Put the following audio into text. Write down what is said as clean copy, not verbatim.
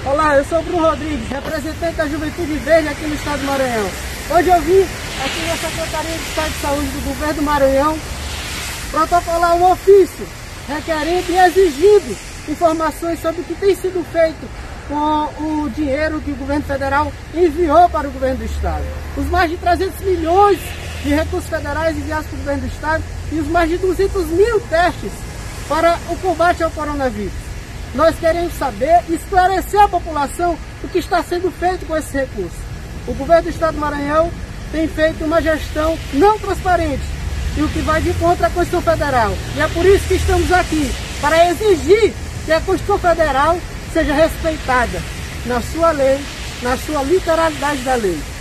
Olá, eu sou o Bruno Rodrigues, representante da Juventude Verde aqui no estado do Maranhão. Hoje eu vim aqui na Secretaria de Estado de Saúde do Governo do Maranhão protocolar um ofício requerendo e exigindo informações sobre o que tem sido feito com o dinheiro que o governo federal enviou para o governo do estado. Os mais de 300 milhões de recursos federais enviados para o governo do estado e os mais de 200 mil testes para o combate ao coronavírus. Nós queremos saber e esclarecer à população o que está sendo feito com esse recurso. O governo do estado do Maranhão tem feito uma gestão não transparente e o que vai de contra a Constituição Federal. E é por isso que estamos aqui, para exigir que a Constituição Federal seja respeitada na sua lei, na sua literalidade da lei.